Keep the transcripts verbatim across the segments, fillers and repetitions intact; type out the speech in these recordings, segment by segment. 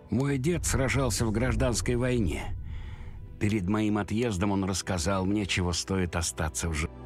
Мой дед сражался в гражданской войне. Перед моим отъездом он рассказал мне, чего стоит остаться в живых.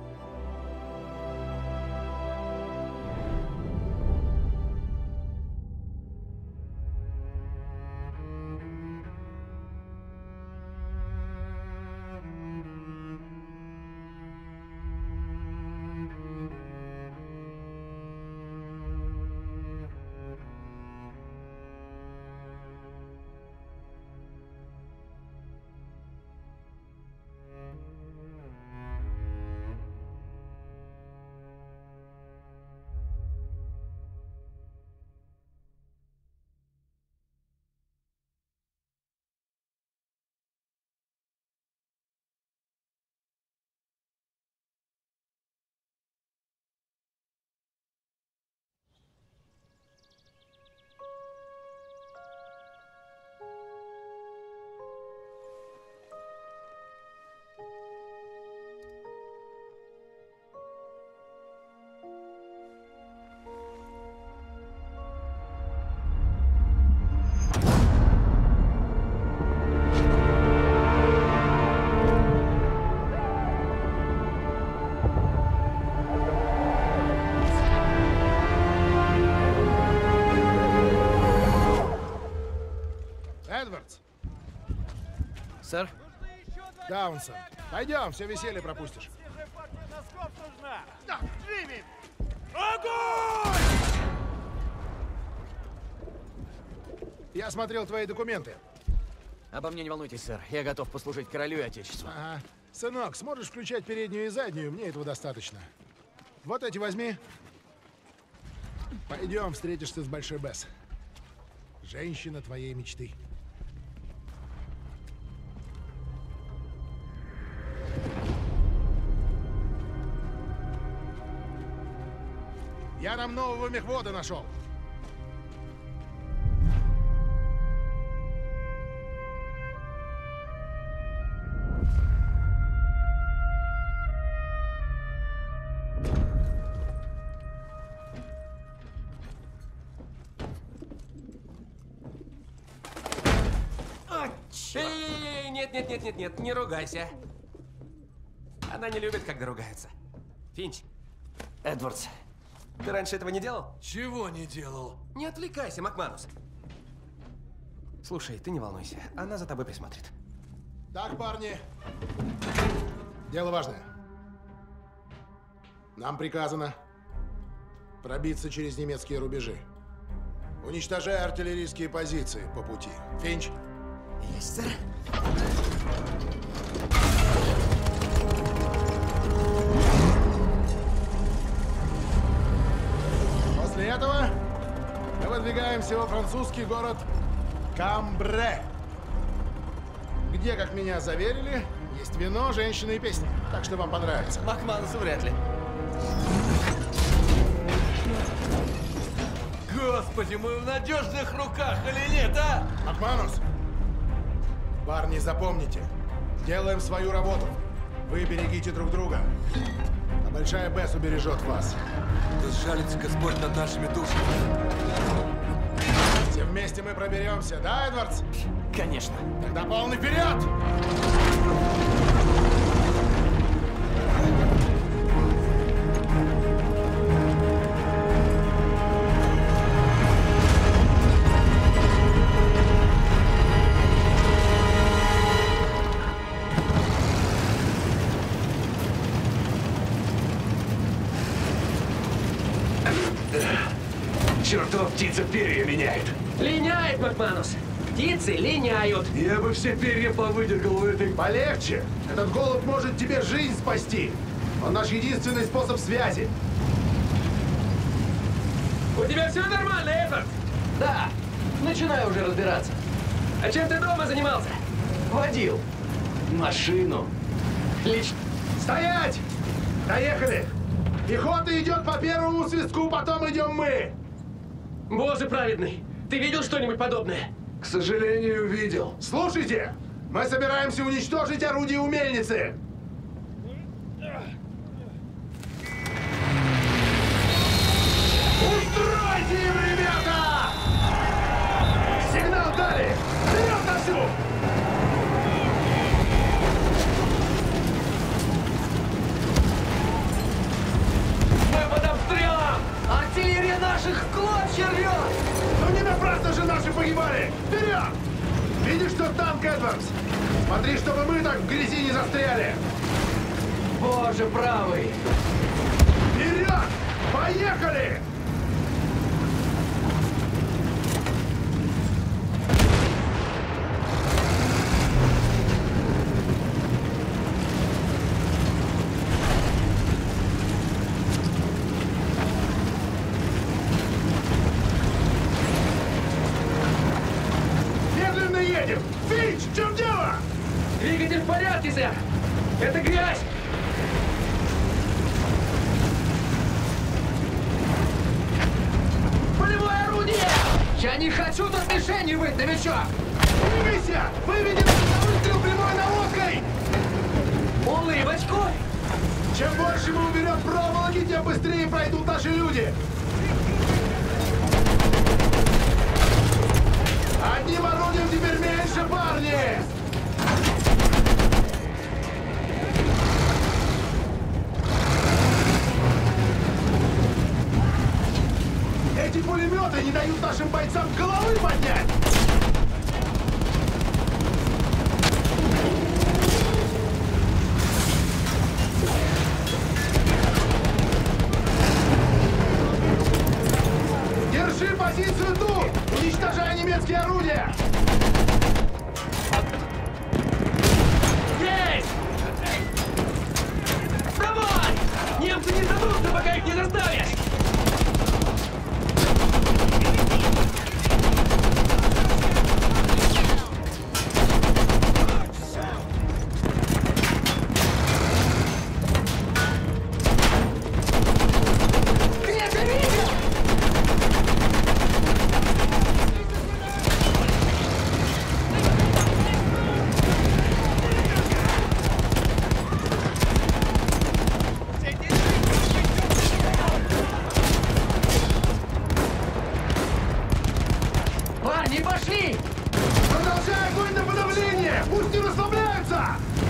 Эдвардс! Сэр? Даунсон, пойдем, все веселье пропустишь. Да, Джимми! Огонь! Я смотрел твои документы. Обо мне не волнуйтесь, сэр. Я готов послужить королю и отечеству. Ага. Сынок, сможешь включать переднюю и заднюю? Мне этого достаточно. Вот эти возьми. Пойдем, встретишься с Большой Бесс. Женщина твоей мечты. Я нам нового мехвода нашел. Эй, нет, нет, нет, нет, нет, не ругайся. Она не любит, когда ругаются. Финч. Эдвардс. Ты раньше этого не делал? Чего не делал? Не отвлекайся, Макманус. Слушай, ты не волнуйся, она за тобой присмотрит. Так, парни. Дело важное. Нам приказано пробиться через немецкие рубежи. Уничтожай артиллерийские позиции по пути. Финч. Есть, сэр. После этого мы выдвигаемся во французский город Камбре, где, как меня заверили, есть вино, женщины и песни. Так что вам понравится. Макманусу вряд ли. Господи, мы в надежных руках или нет, а? Макманус! Парни, запомните. Делаем свою работу. Вы берегите друг друга. А Большая Бесс убережет вас. Да сжалится Господь над нашими душами. Все вместе мы проберемся, да, Эдвардс? Конечно. Тогда полный вперед! Чертова птица перья меняет. Линяет, Макманус. Птицы линяют. Я бы все перья повыдергал у этой... Полегче! Этот голубь может тебе жизнь спасти. Он наш единственный способ связи. У тебя все нормально, Эдвард? Да. Начинаю уже разбираться. А чем ты дома занимался? Водил. Машину. Лично. Стоять! Доехали! Пехота идет по первому свистку, потом идем мы! Боже праведный, ты видел что-нибудь подобное? К сожалению, видел. Слушайте! Мы собираемся уничтожить орудие у мельницы! Устройте им, ребята! Сигнал дали! Вперед! Ну не напрасно же наши погибали! Вперед! Видишь, что танк Эдвардс? Смотри, чтобы мы так в грязи не застряли! Боже, правый! Вперед! Поехали! Медленно едем! Финч, в чем дело? Двигатель в порядке, сэр! Это грязь! Полевое орудие! Я не хочу тут мишени быть, новичок! Двигайся! Выведи нас на выстрел прямой наводкой! Улыбочку! Чем больше мы уберем проволоки, тем быстрее пройдут наши люди! Одним орудием теперь меньше, парни! Эти пулеметы не дают нашим бойцам головы поднять! Держи позицию тут! Уничтожай немецкие орудия! Есть! Давай! Немцы не сдадутся, пока их не заставишь! Парни, пошли! Продолжай огонь на подавление! Пусть не расслабляются!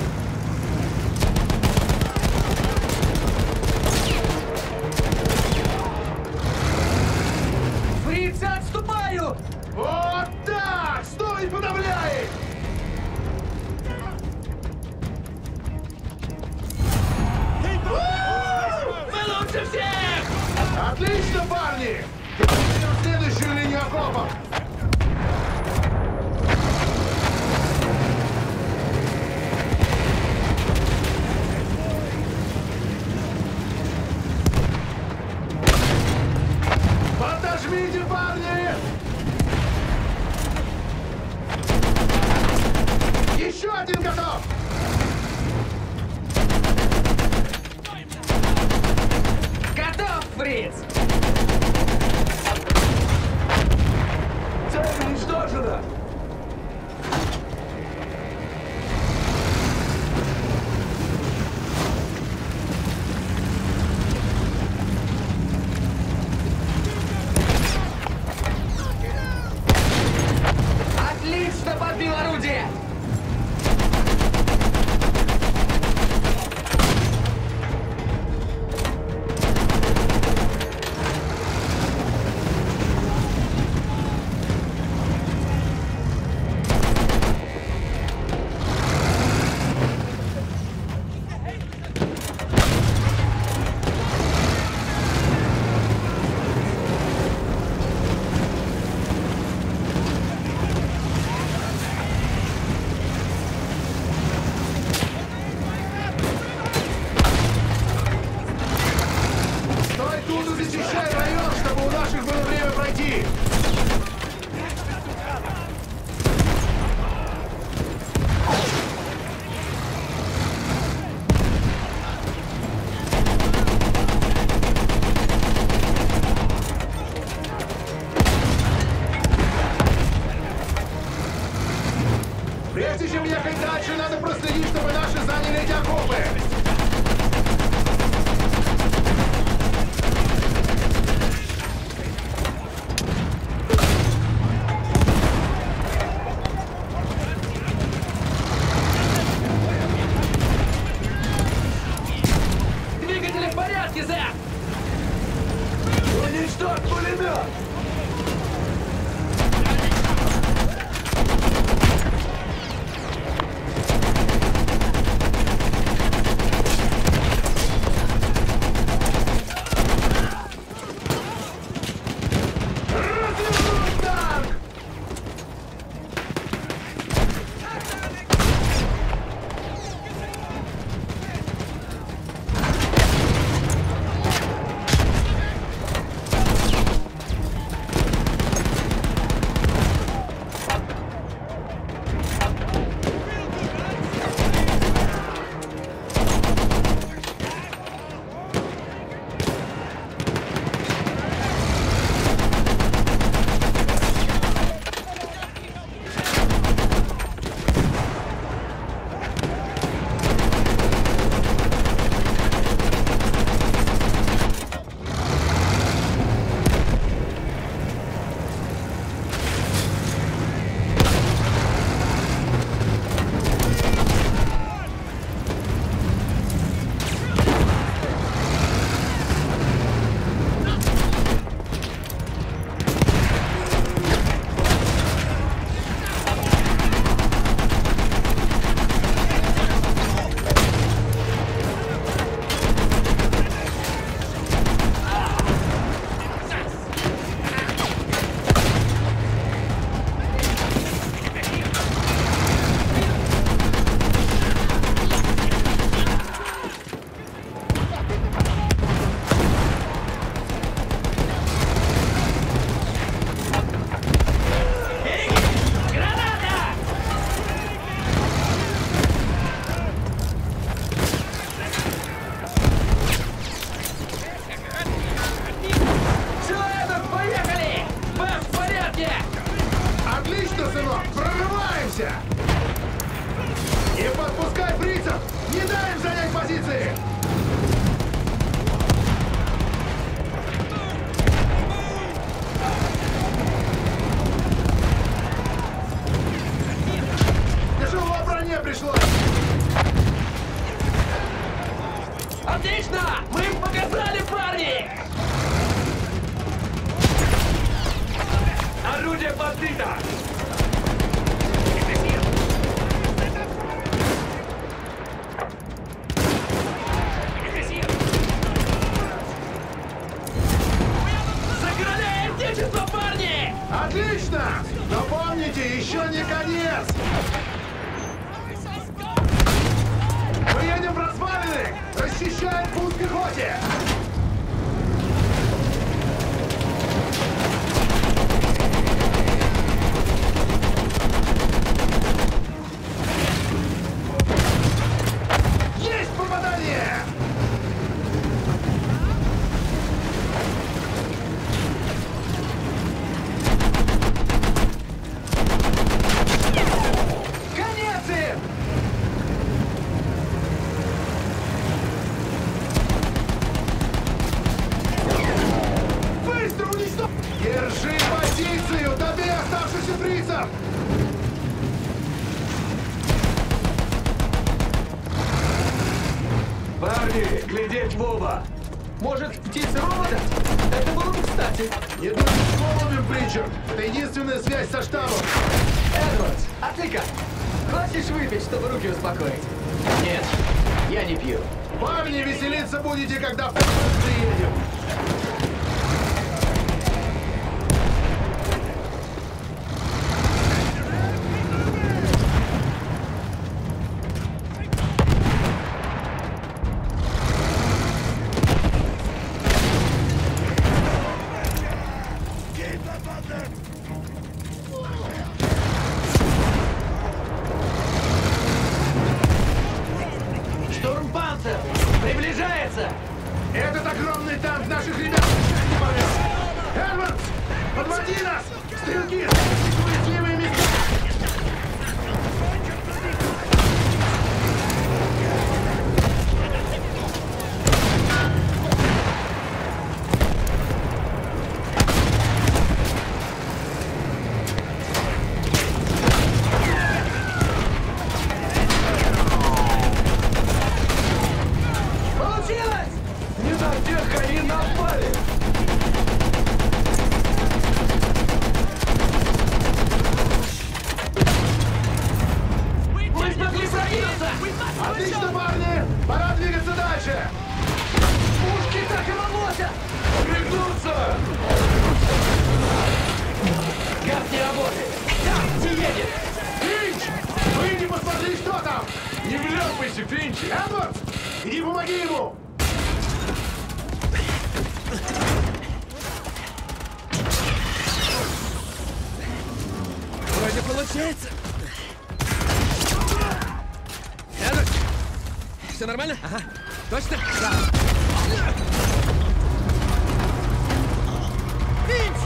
Фрицы отступают! Вот так! Стой и подавляй! Мы лучше всех! Отлично, парни! Берем следующую линию окопов! Подожмите, парни! Еще один готов! Готов, Фриц! Цель уничтожена! Отлично подбил орудие! Стой тут и защищай район, чтобы у наших было время пройти! Прежде чем ехать дальше, надо проследить, чтобы наши заняли эти окопы! Двигатели в порядке, Зэк! Уничтожь пулемет! Готовься! Не подпускай фрицев! Не дай им занять позиции! Тяжело броне пришлось! Отлично! Мы им показали, парни! Орудие подбито! Закаляем отечество, парни! Отлично! Но помните, еще не конец! Мы едем в развалины! Расчищаем путь пехоте! Есть попадание! Конец им! Быстро уничтожь! Держи позицию! Добей оставшихся фрицев! Парни, глядеть в оба! Может, птицы робота? Это было бы кстати. Не думай с голубем, Притчард! Это единственная связь со штабом! Эдвардс, а ты как? Хочешь выпить, чтобы руки успокоить? Нет, я не пью. Парни, веселиться будете, когда в Texas приедем! Штурмпанцер! Приближается! Этот огромный танк наших ребят не повез! Эдвардс! Подводи нас! Стрелки! Уязвимые места! Получилось! Не на тех они напали! Мы смогли пробиться! Отлично, парни! Пора двигаться дальше! Пушки так и рвутся! Пригнуться! Газ не работает! Там не едет! Финч! Выйди, посмотри, что там! Не вляпайся, Финчи! Эдвардс! Иди помоги ему! Вроде получается. Эдвард, все нормально? Ага. Точно? Да. Винч!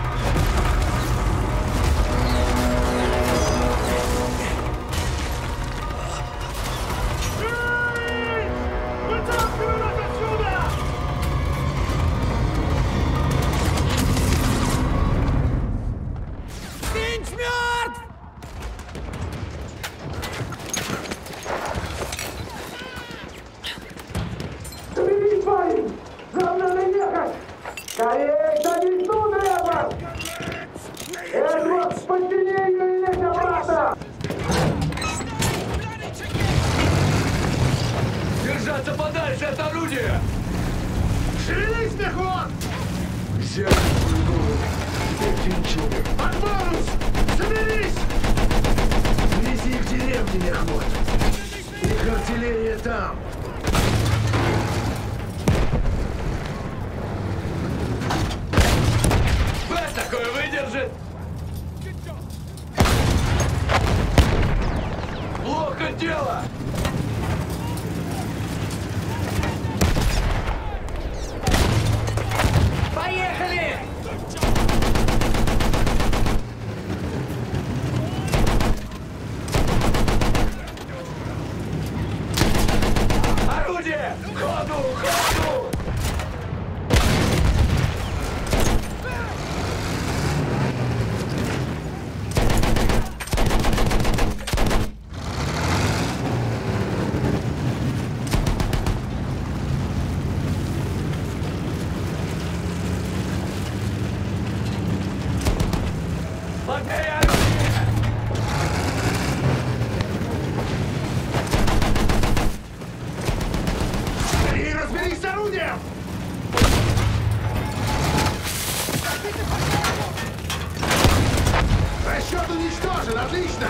Вытаскивай нас отсюда! Винч мертв! Соберись, парень! Нам надо ехать! Скорее, садись тут, Эдвард! Эдвард, подтяни ее и лезь обратно! Держаться подальше от орудия! Шевелись, пехот! Взять свою голову! Финчи! Отборус! Соберись! Вези их в деревню, мехвод! Их артиллерия там! Б такое выдержит! Плохо дело! Поехали! Лакей оружие! Скорее разберись с орудием! Расчет уничтожен, отлично!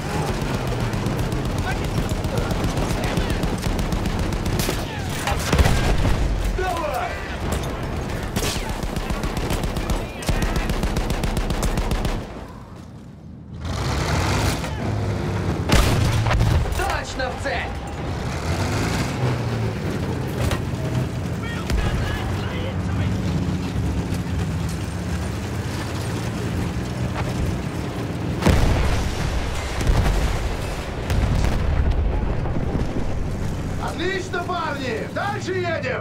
Давай! Точно в цель! Отлично, парни! Дальше едем!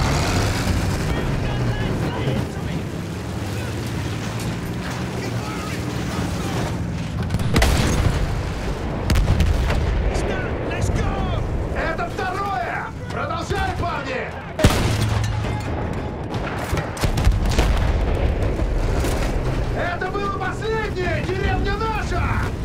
Это второе! Продолжай, парни! Это было последнее! Деревня наша!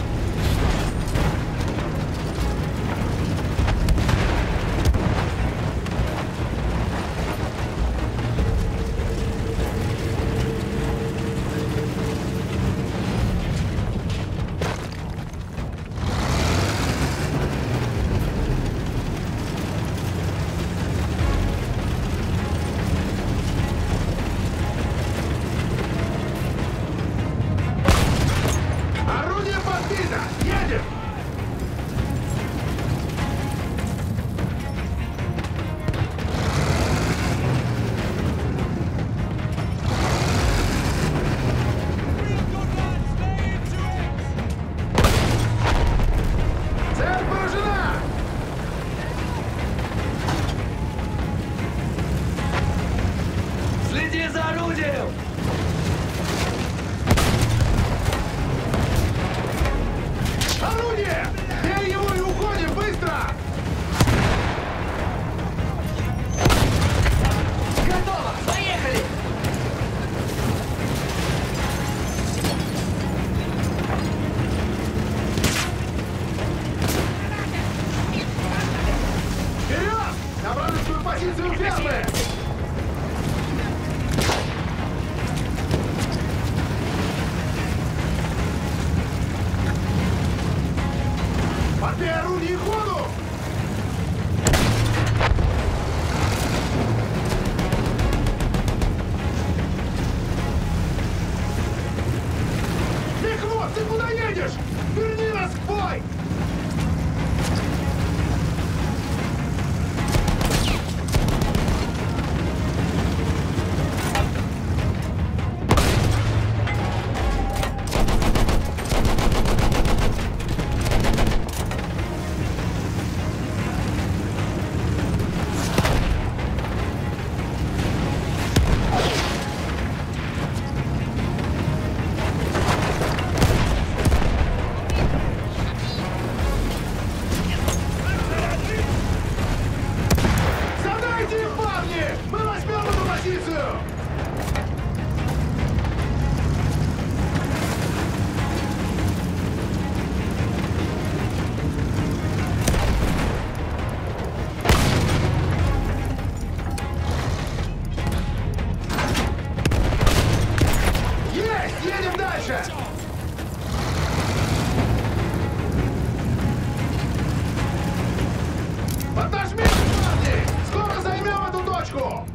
Орудие подбито! Едем! Цель поражена! Следи за орудием! Орудие! Бей его и уходим! Быстро! Готово! Поехали! Вперед! На вражескую позицию фермы! Подбей орудие и ходу! Мехвод, ты куда едешь? Верни нас в бой! Задайте их, парни! Мы возьмем эту позицию! Есть! Едем дальше! Подожмите, парни! Скоро займем эту точку!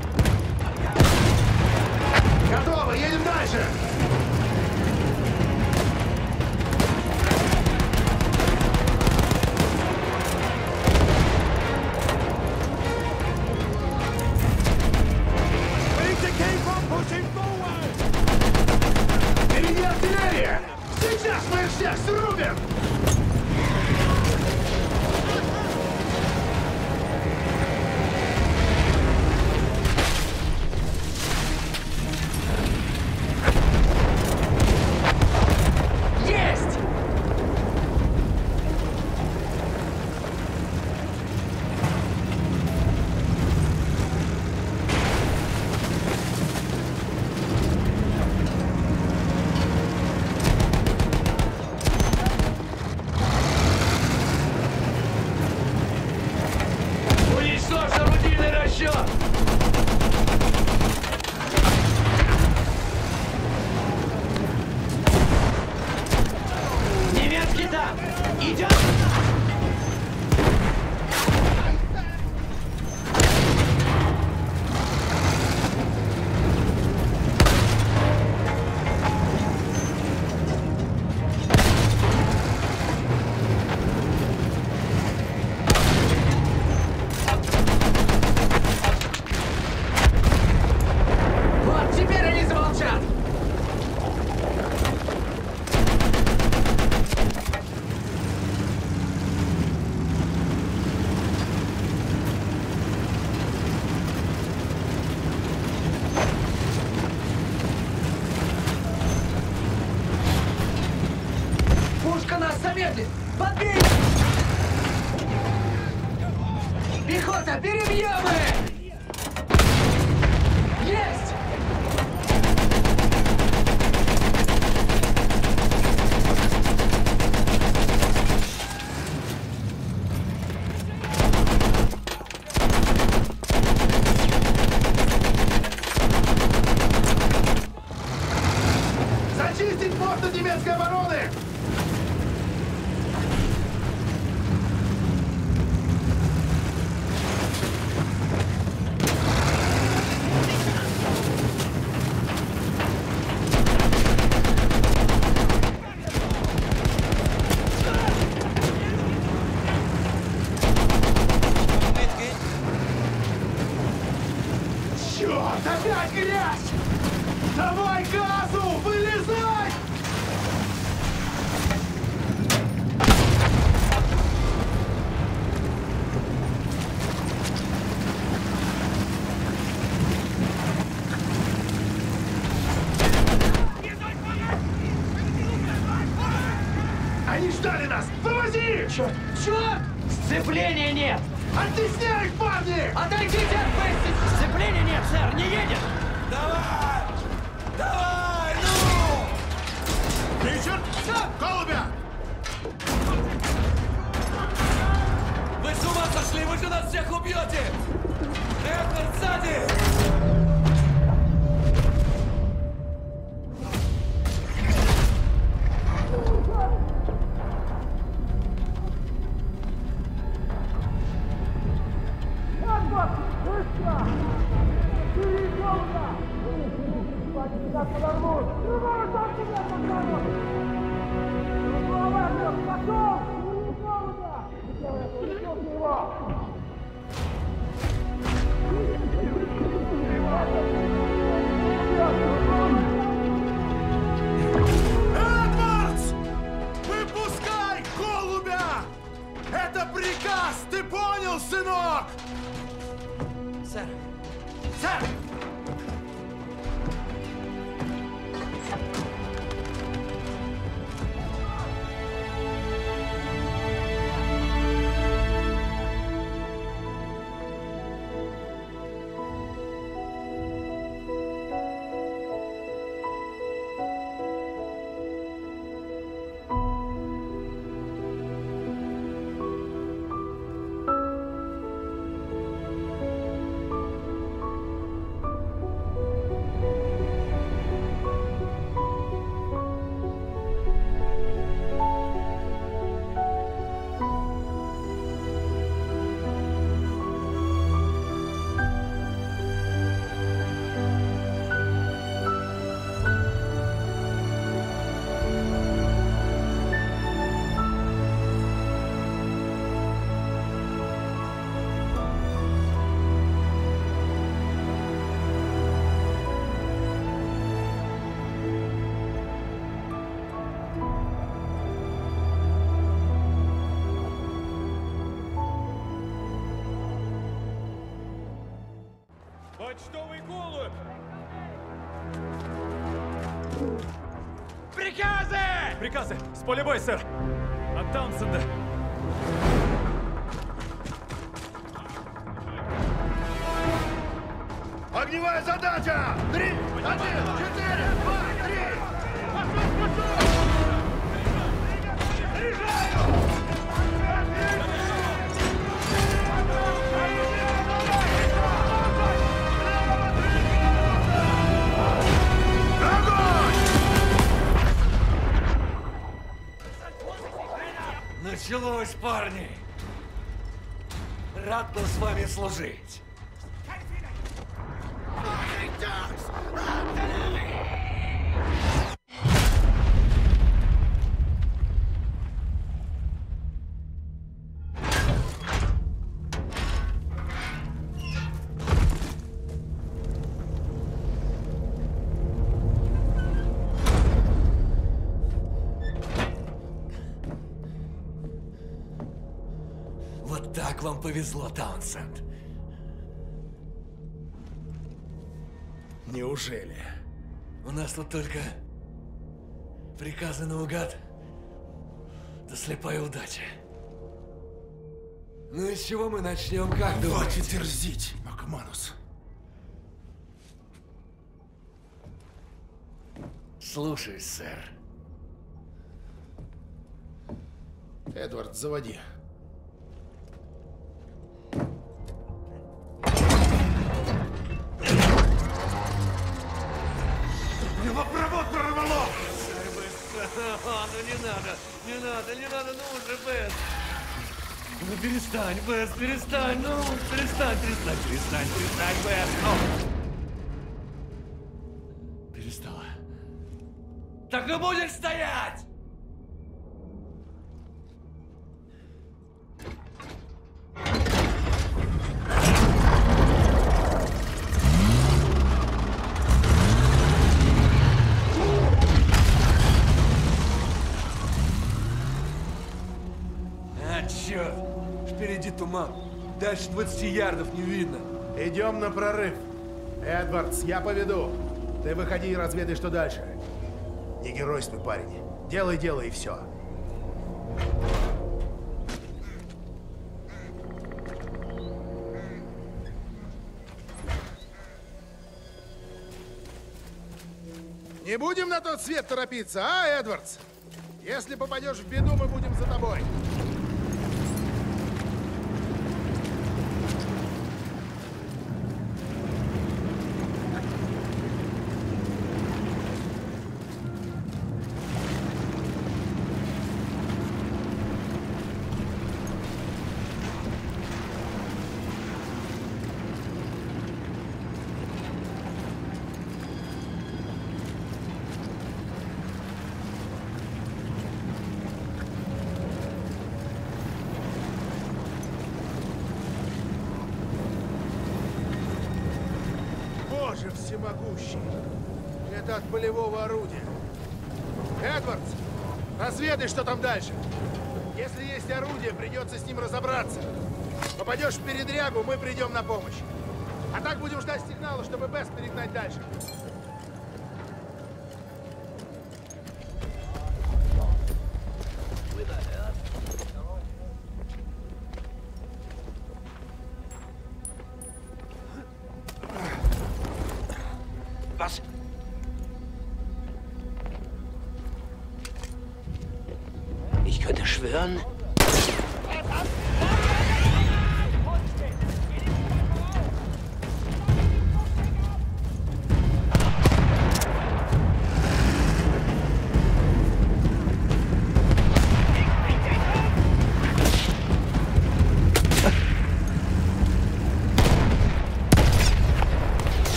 Готово! Едем дальше! Впереди артиллерия! Сейчас мы их всех срубим! Есть! Идем! Вот теперь они замолчат! Пушка нас замедлит! Подбей! Пехота, перебьем их! Есть! Зачистить порты немецкой обороны! Черт, опять грязь! Давай газу! Вылезай! Они ждали нас! Вывози! Черт! Черт! Сцепления нет! Оттесняй их, парни! Отойдите от Бесси! Сцепления нет, сэр! Не едет! Давай! Давай, ну! Ричард! Голубя! Вы с ума сошли? Вы же нас всех убьете! Эдвард, сзади! Эдвардс! Выпускай голубя! Это приказ! Ты понял, сынок? Сэр! Сэр! Почтовый голубь! Приказы! Приказы! С поля боя, сэр! От Таунсенда! Огневая задача! Три, один, четыре, два, три! Пошел, пошел! Заряжаю! Началось, парни! Рад был с вами служить. Вот так вам повезло, Таунсенд. Неужели? У нас тут только приказы наугад, да слепая удача. Ну и с чего мы начнем, как думаете? Хватит дерзить, Макманус. Слушаюсь, сэр. Эдвард, заводи. Провод прорвало! Ну не надо, не надо, не надо, ну уже, Бэс! Ну перестань, Бэс, перестань, ну перестань, перестань, перестань, перестань, Бэс! Ну. Перестала. Так и будешь стоять! Черт! Впереди туман. Дальше двадцати ярдов не видно. Идем на прорыв. Эдвардс, я поведу. Ты выходи и разведай, что дальше. Не геройствуй, парень. Делай дело и все. Не будем на тот свет торопиться, а, Эдвардс? Если попадешь в беду, мы будем за тобой. Боже всемогущий! Это от полевого орудия. Эдвардс, разведай, что там дальше. Если есть орудие, придется с ним разобраться. Попадешь в передрягу, мы придем на помощь. А так будем ждать сигнала, чтобы Бэс перегнать дальше. Was? Ich könnte schwören.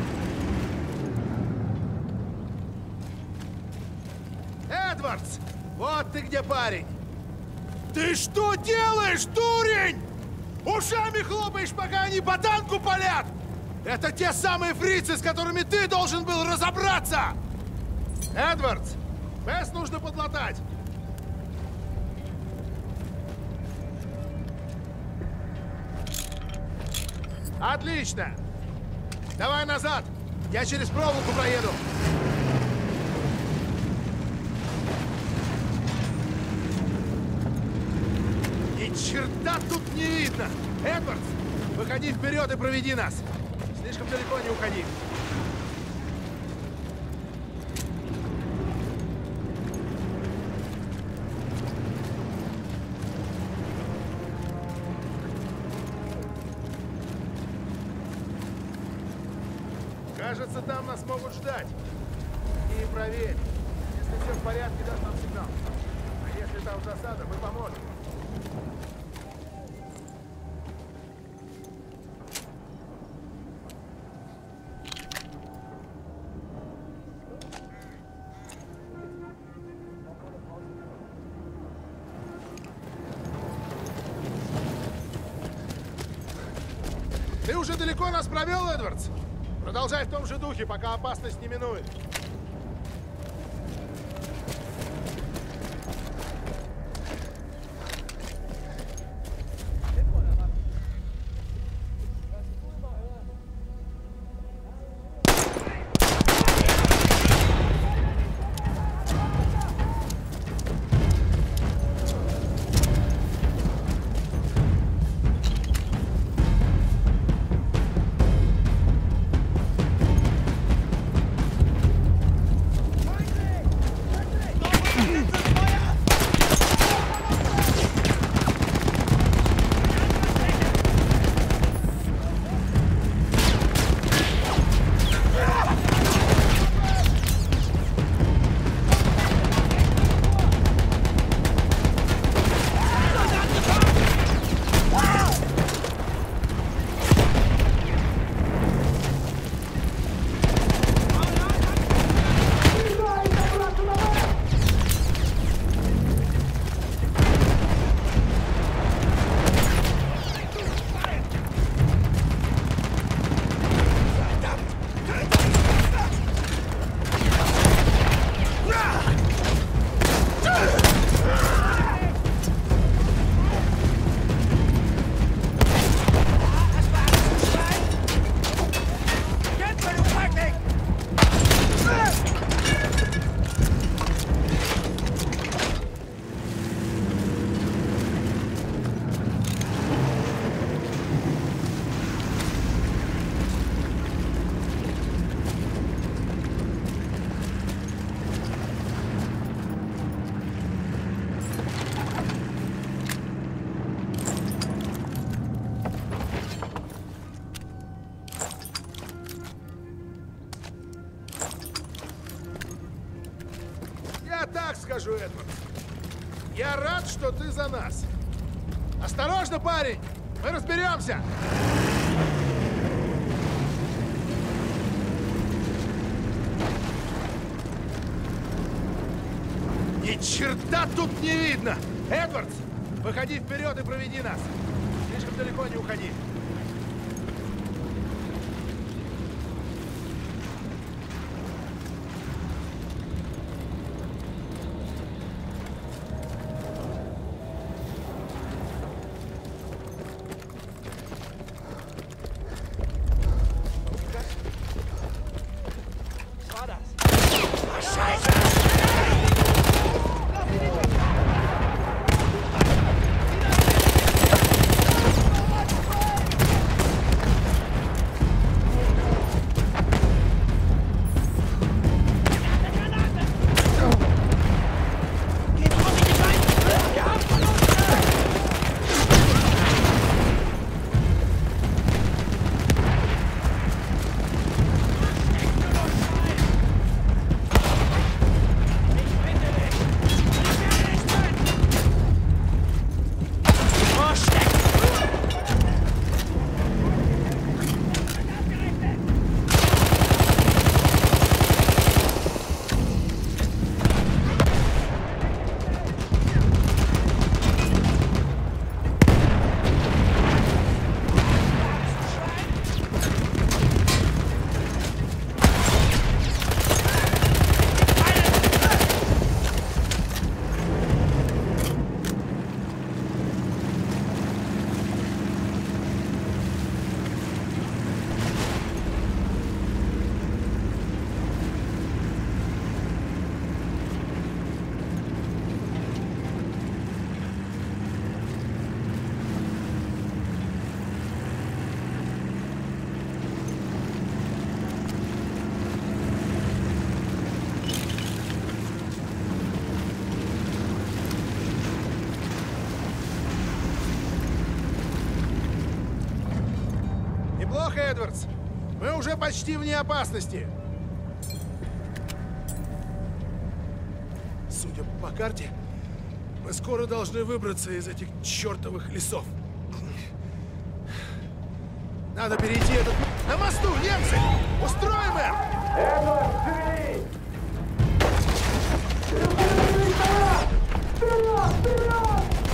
Эдвардс! Вот ты где, парень! Ты что делаешь, дурень? Ушами хлопаешь, пока они по танку палят! Это те самые фрицы, с которыми ты должен был разобраться! Эдвардс, Бесс нужно подлатать! Отлично! Давай назад! Я через проволоку проеду! Ни черта тут не видно! Эдвардс, выходи вперед и проведи нас! Слишком далеко не уходи! Кажется, там нас могут ждать. И проверь. Если все в порядке, дашь нам сигнал. А если там засада, мы поможем. Ты уже далеко нас провел, Эдвардс? Продолжай в том же духе, пока опасность не минует. Скажу, Эдвард. Я рад, что ты за нас. Осторожно, парень! Мы разберемся! Ни черта тут не видно! Эдвардс, выходи вперед и проведи нас! Слишком далеко не уходи! Эдвардс. Мы уже почти вне опасности. Судя по карте, мы скоро должны выбраться из этих чертовых лесов. Надо перейти этот... На мосту, немцы! Устроим их! Эдвард, живи! Вперед! Вперед! Вперед!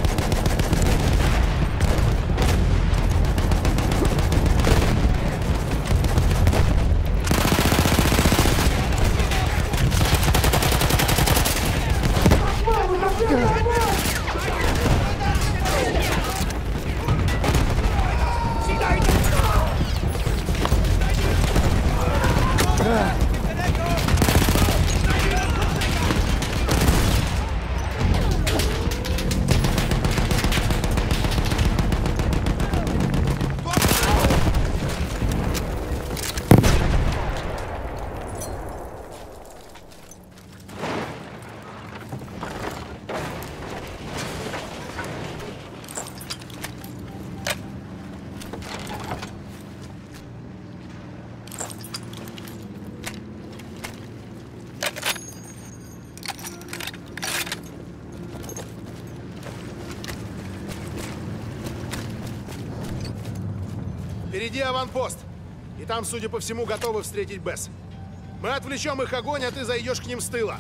Впереди аванпост. И там, судя по всему, готовы встретить Бесс. Мы отвлечем их огонь, а ты зайдешь к ним с тыла.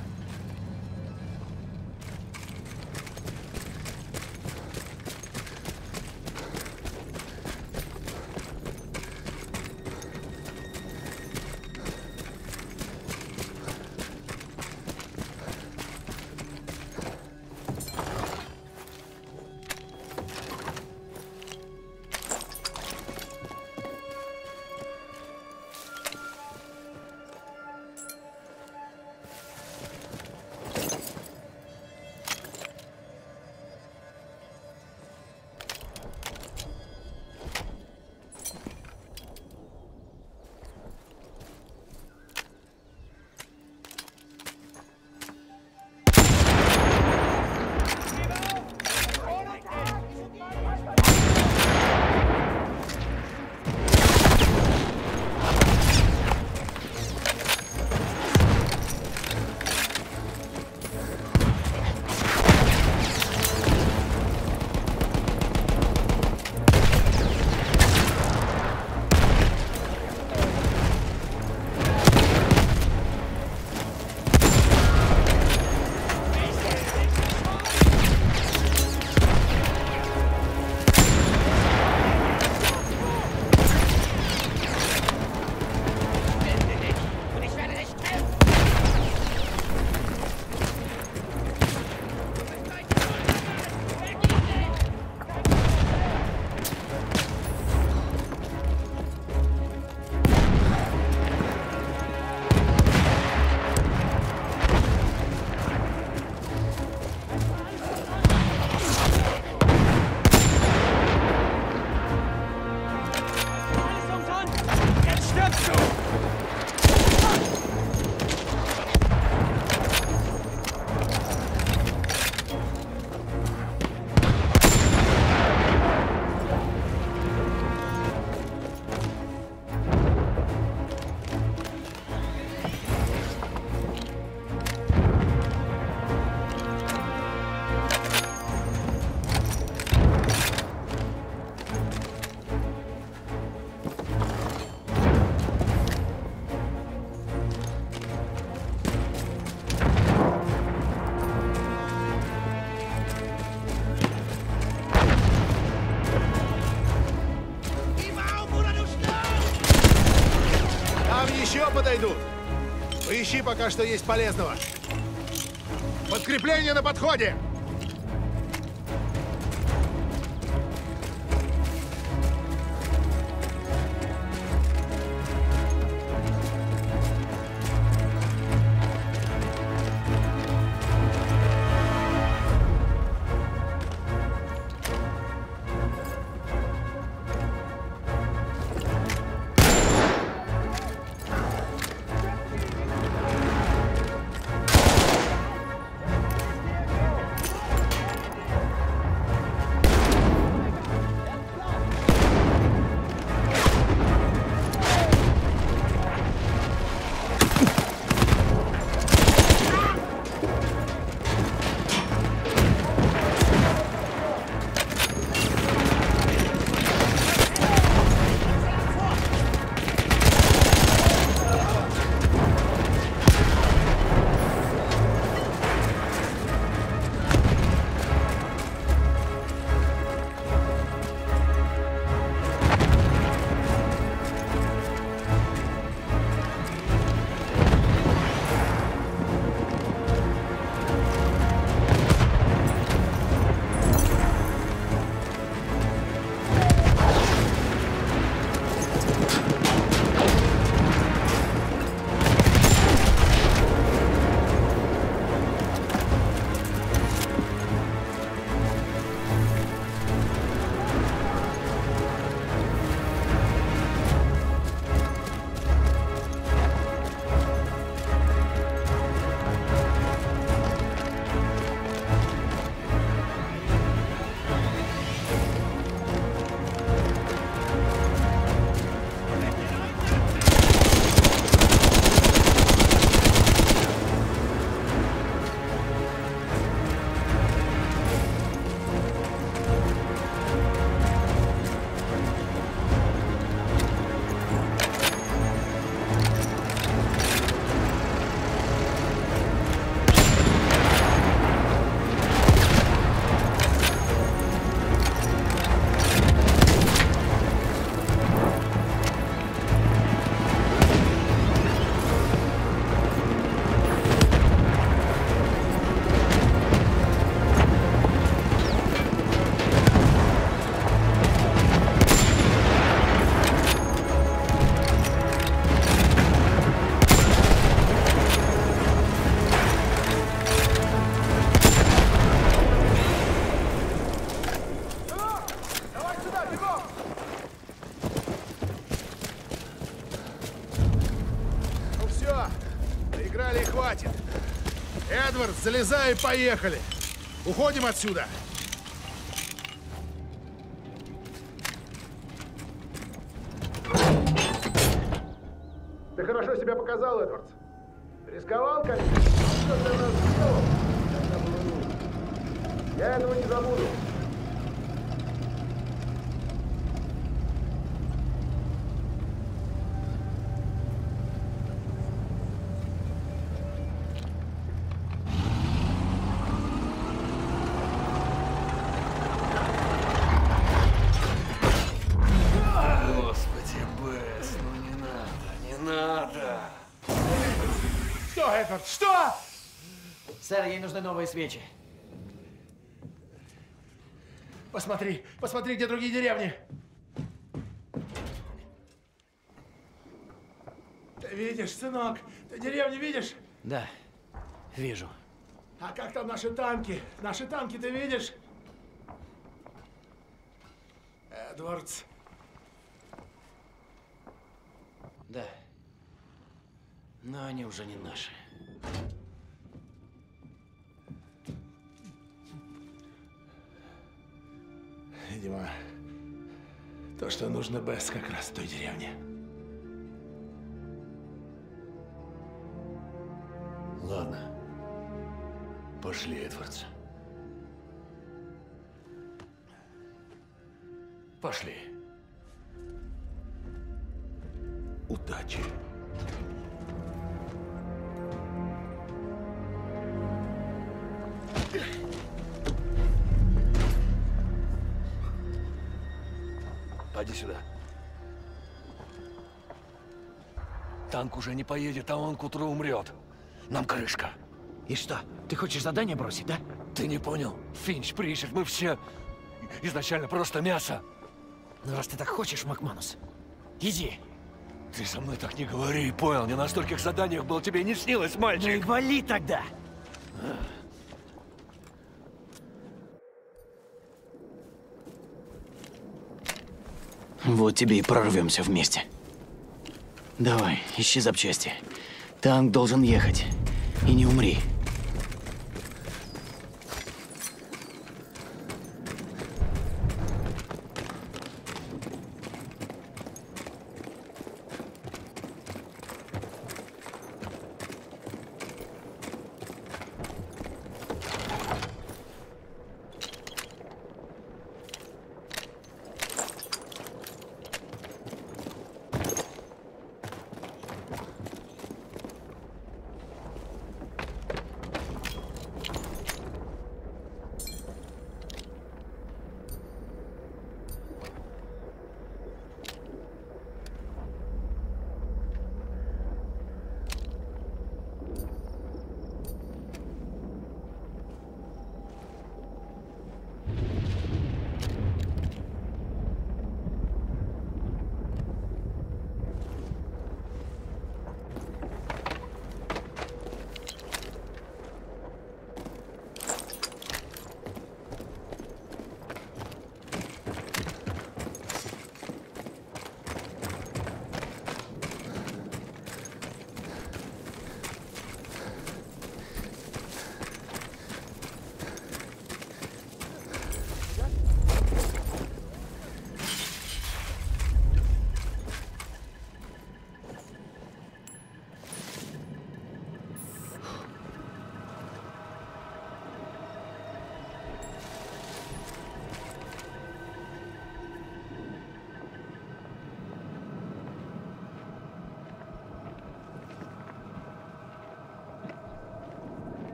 Подойдут. Поищи пока что есть полезного. Подкрепление на подходе! Эдвард, залезай и поехали! Уходим отсюда! Ты хорошо себя показал, Эдвардс. Рисковал, конечно, но что для нас сделал, когда было нужно. Я этого не забуду. Господи, Бэс, ну не надо, не надо. Что, Эдвард, что? Сэр, ей нужны новые свечи. Посмотри, посмотри, где другие деревни. Ты видишь, сынок? Ты деревни видишь? Да, вижу. А как там наши танки? Наши танки ты видишь? Эдвардс. Да. Но они уже не наши. Видимо, то, что нужно Бэс, как раз в той деревне. Ладно. Пошли, Эдвардс. Пошли. Удачи. Пойди сюда. Танк уже не поедет, а он к утру умрет. Нам крышка. И что, ты хочешь задание бросить, да? Ты не понял? Финч, Причард, мы все изначально просто мясо. Ну раз ты так хочешь, Макманус, иди. Ты со мной так не говори, понял? Не на стольких заданиях было, тебе не снилось, мальчик. Ну и вали тогда. Вот тебе и прорвемся вместе. Давай, ищи запчасти. Танк должен ехать. И не умри.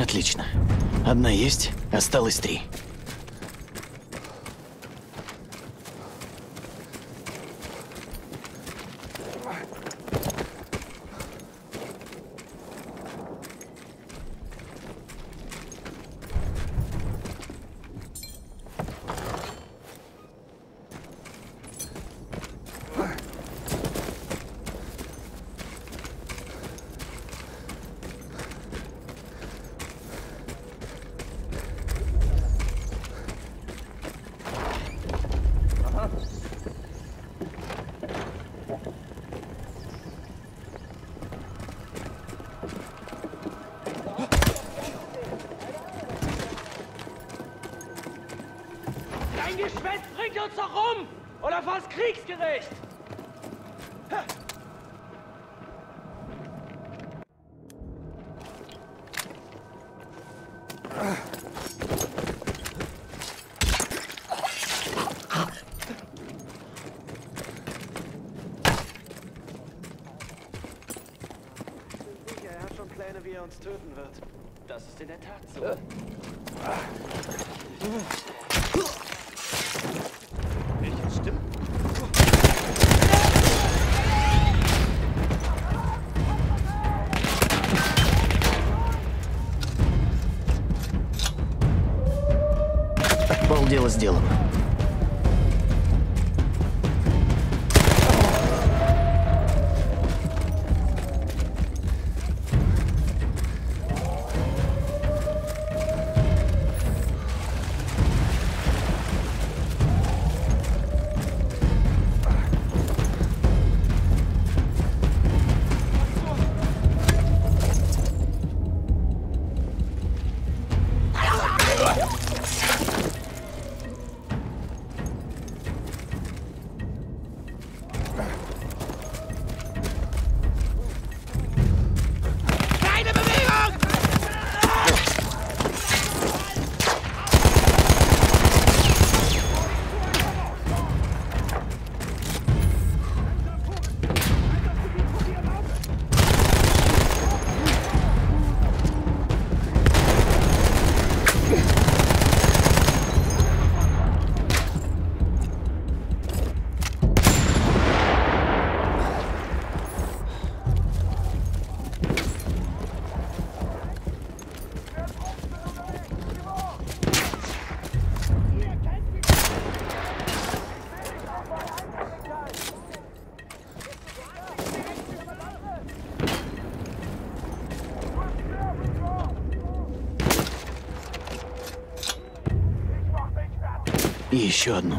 Отлично. Одна есть, осталось три. Dein Geschwätz bringt uns doch um! Oder fast kriegsgerecht! Er hat schon Pläne, wie er uns töten wird. Das ist in der Tat so. Welches stimmt? Полдела сделано. И еще одну.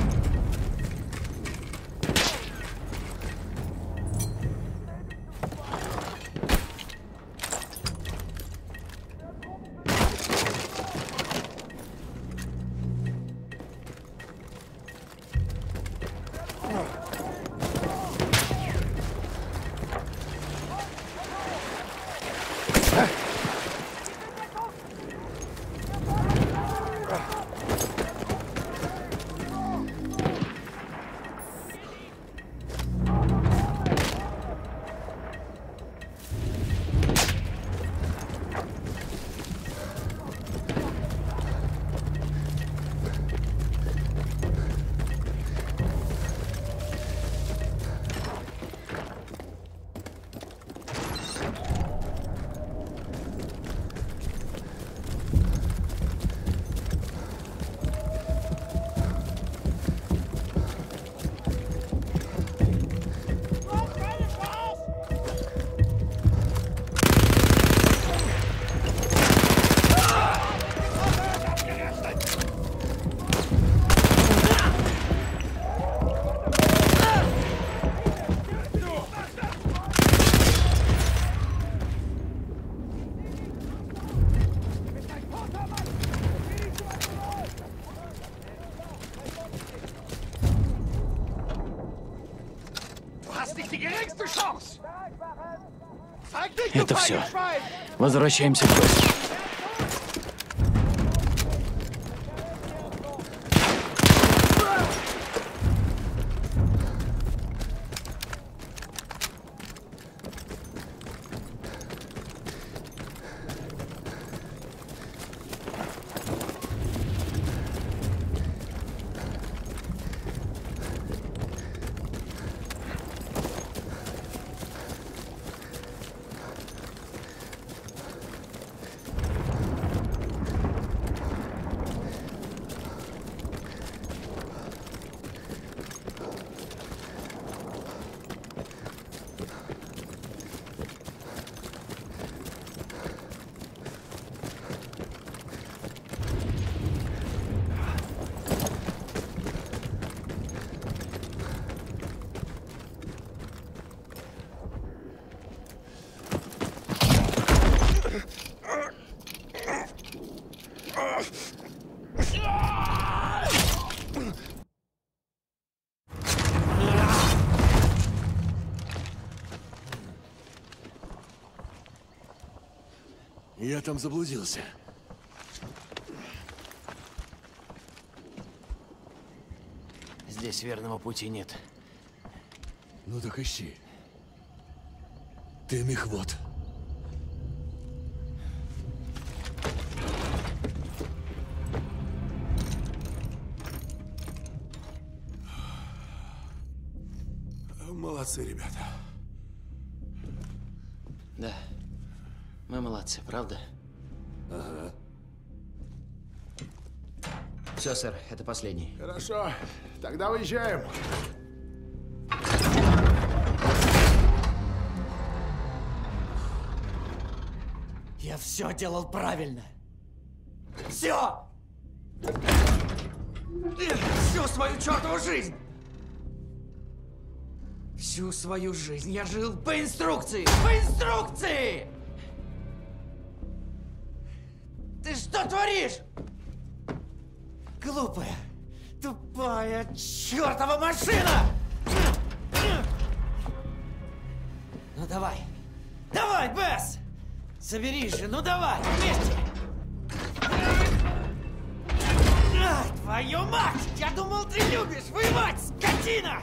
Это все. Возвращаемся в поезд. Я там заблудился. Здесь верного пути нет. Ну так ищи. Ты мехвод. Молодцы, ребята. Да. Мы молодцы, правда? Ага. Все, сэр, это последний. Хорошо. Тогда уезжаем. Я все делал правильно. Все! Всю свою чертову жизнь! Всю свою жизнь я жил по инструкции! По инструкции! Ты что творишь? Глупая, тупая, чертова машина! Ну давай, давай, Бесс! Соберись же, ну давай, вместе! Ай, твою мать! Я думал, ты любишь воевать, скотина!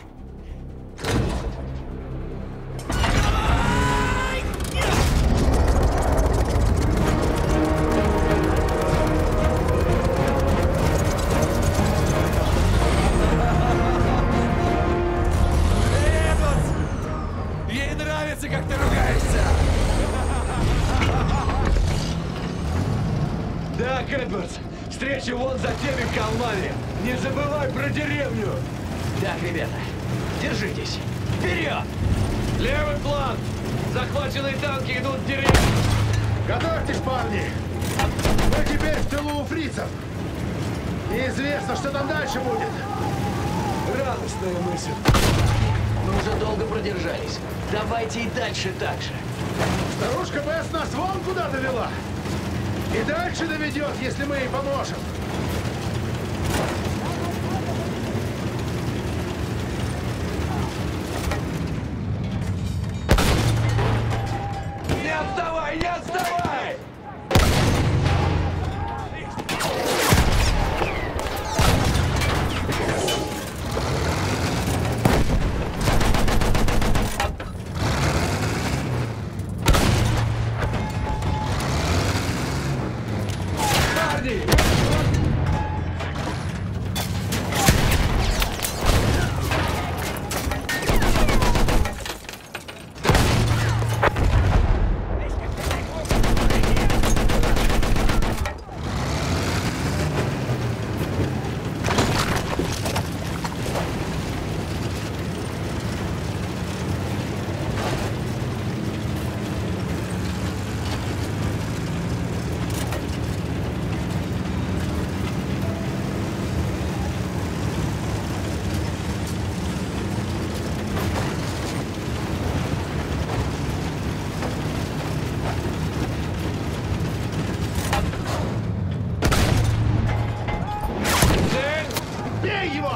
Ей нравится, как ты ругаешься! Да, Эдвардс, встреча вон за теми холмами. Не забывай про деревню. Так, ребята, держитесь. Вперед! Левый фланг! Захваченные танки идут в деревню. Готовьтесь, парни! Мы теперь в тылу у фрицев. Неизвестно, что там дальше будет. Радостная мысль. Мы уже долго продержались. Давайте и дальше так же. Старушка Бесс нас вон куда довела. И дальше доведет, если мы ей поможем. Не отставай, не отставай! Парни! Бей его!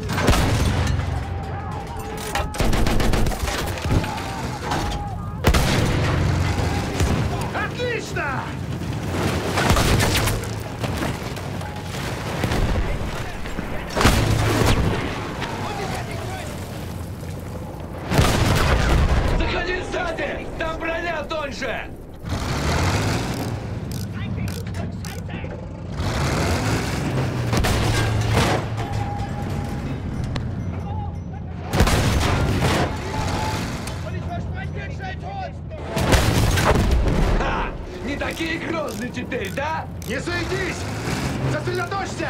Отлично! Заходи сзади! Там броня тоньше! Ха! Не такие грозные теперь, да? Не суетись! Сосредоточься!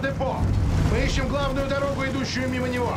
депо. Мы ищем главную дорогу, идущую мимо него.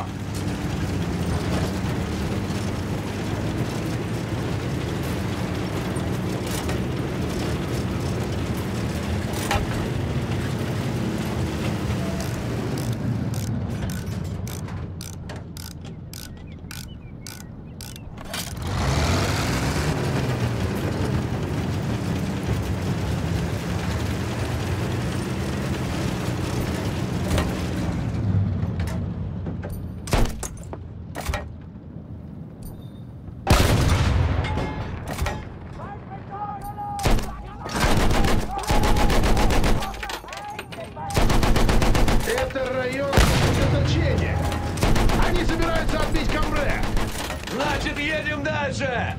Значит, едем дальше!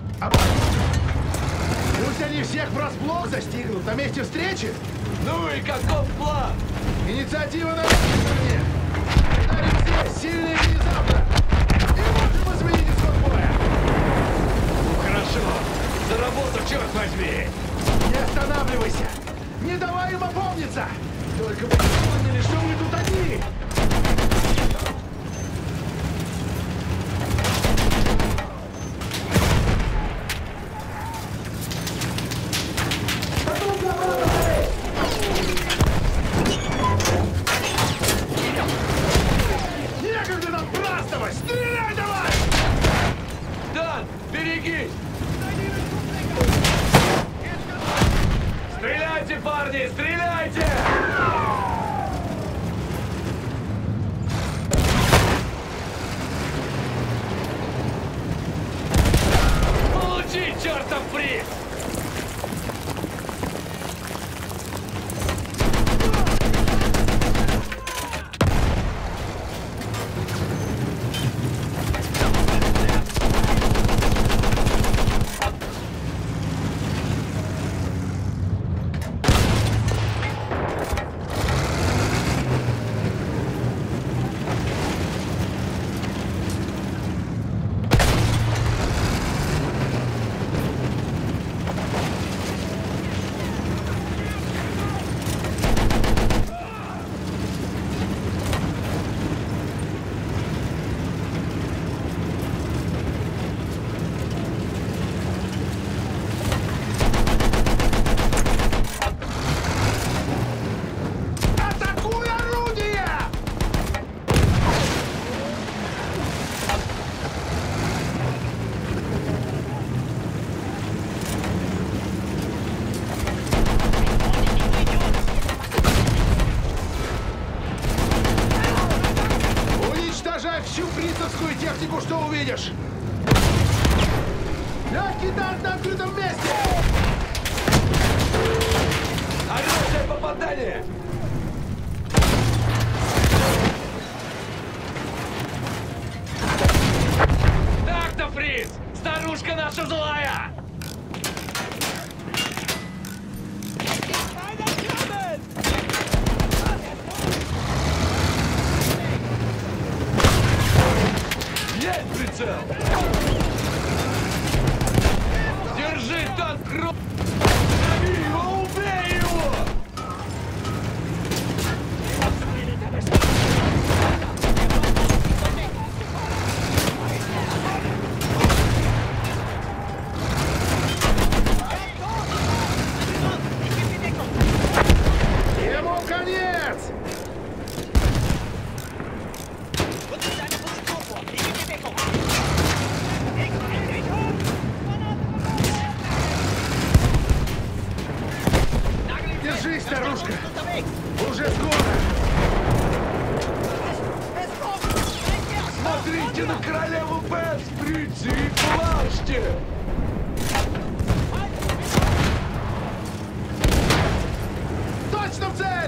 Пусть они всех врасплох застигнут на месте встречи. Ну и каков план? Инициатива на нашей стороне. Ударим здесь, сильно и внезапно. И можем изменить исход боя. Ну хорошо. За работу, черт возьми! Не останавливайся. Не давай им опомниться. Только бы не поняли, что мы тут одни. Некогда нам праздновать! Стреляй давай! Дан, берегись! Стреляйте, парни, стреляйте! Получи, чертов приз! Всю прицевскую технику, что увидишь! Легкий танк на открытом месте! Оружие попадание! Так-то, Фриц! Старушка наша злая! Есть прицел! Держи танк! Дави его! Убей его! Ему конец! Держись, старушка! Уже скоро! Смотрите на королеву Бесс, Фрицы, и плачьте! Точно в цель!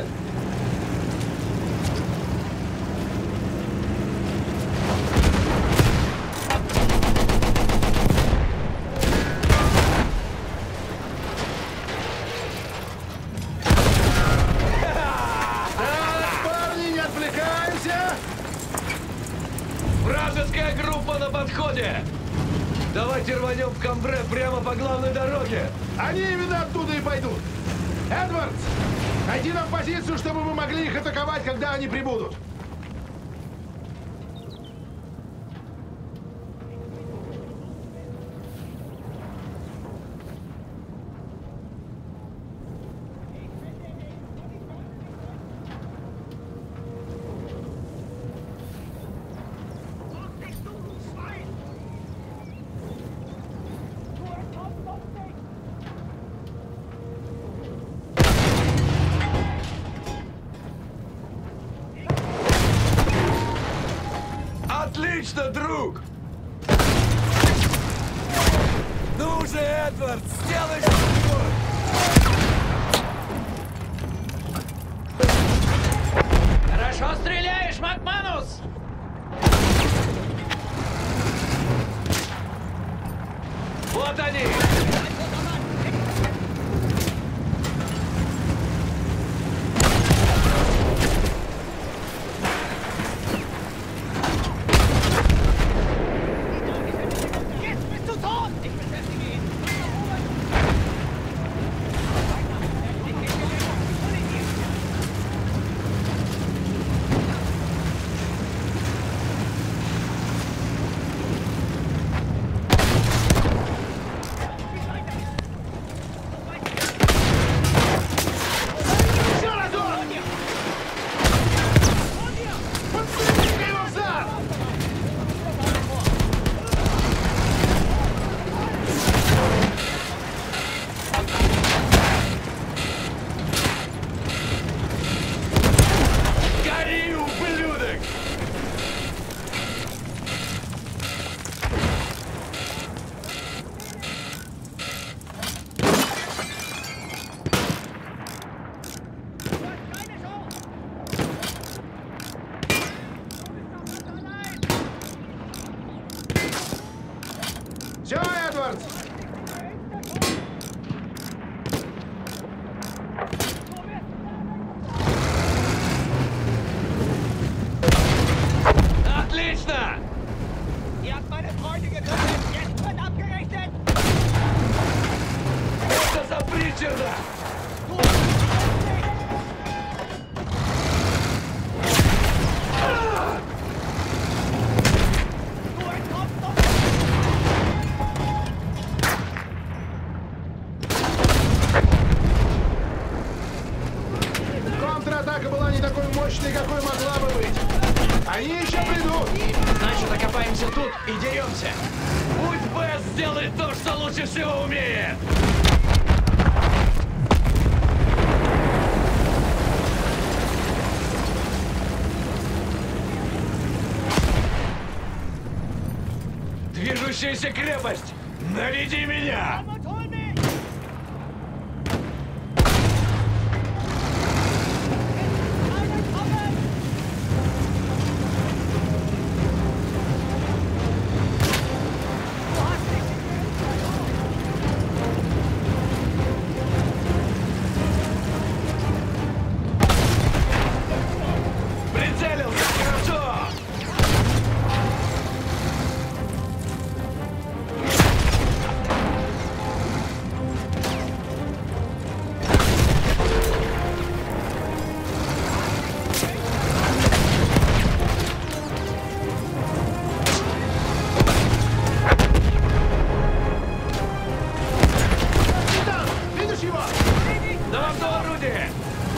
Вражеская группа на подходе! Давайте рванем в Камбре прямо по главной дороге! Они именно оттуда и пойдут! Эдвардс! Найди нам позицию, чтобы мы могли их атаковать, когда они прибудут. Отлично, друг! Ну же, Эдвард, сделай что-нибудь! Хорошо стреляешь, Макманус! Вот они! Все, Эдвард! Отлично! Это за Причарда! Контратака была не такой мощной, какой могла бы быть. Они еще придут. Значит, окопаемся тут и деремся. Пусть Бэс сделает то, что лучше всего умеет! Движущаяся крепость! Наведи меня! Прицелился! Хорошо! Видишь его? На вам до орудия!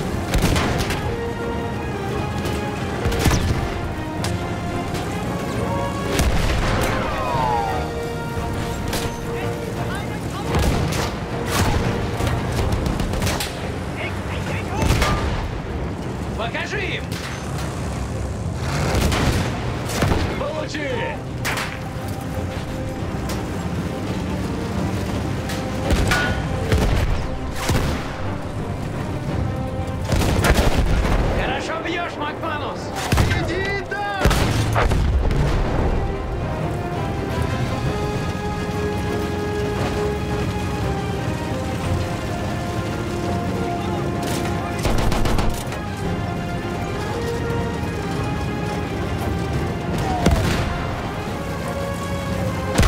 Покажи им! Получи! Хорошо бьешь, Макманус! Иди да!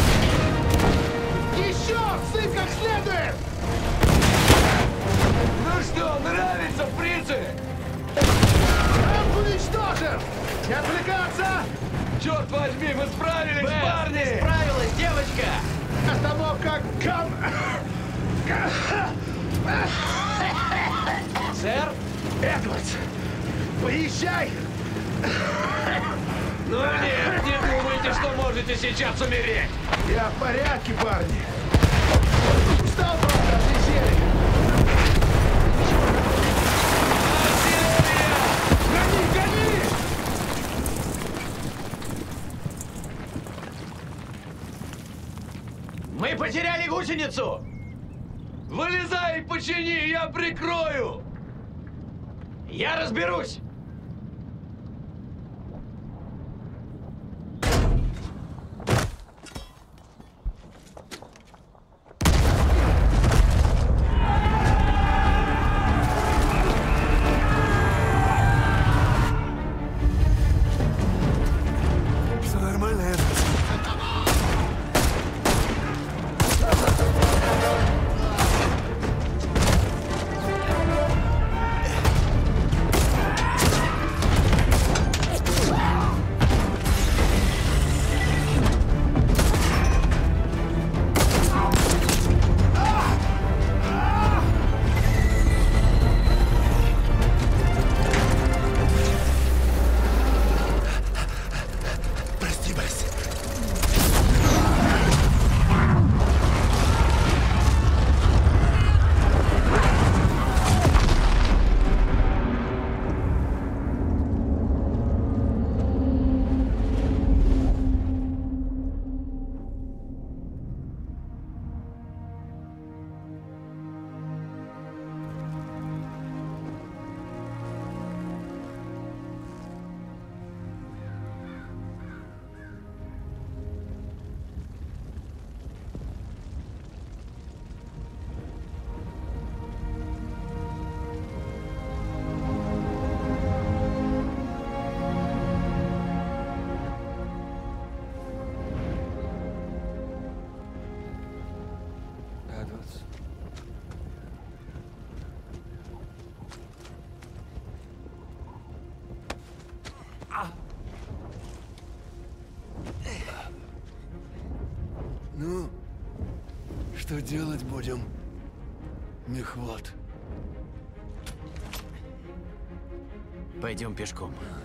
Еще! Сыпь как следует! Ну Ну что, нравится, фрицы? Танк уничтожен! Не отвлекаться! Черт возьми, мы справились, Бэс, парни! ты справилась, девочка! Остановка Кам... Сэр? Эдвардс, поезжай! Ну нет, не думайте, что можете сейчас умереть! Я в порядке, парни. Устал просто от веселья. Гони, гони! Мы потеряли гусеницу! Вылезай и почини, я прикрою! Я разберусь! Все нормально, Эд? Прости, Бэс. Эдвардс. Ну, что делать будем? Мехвод. Пойдем пешком.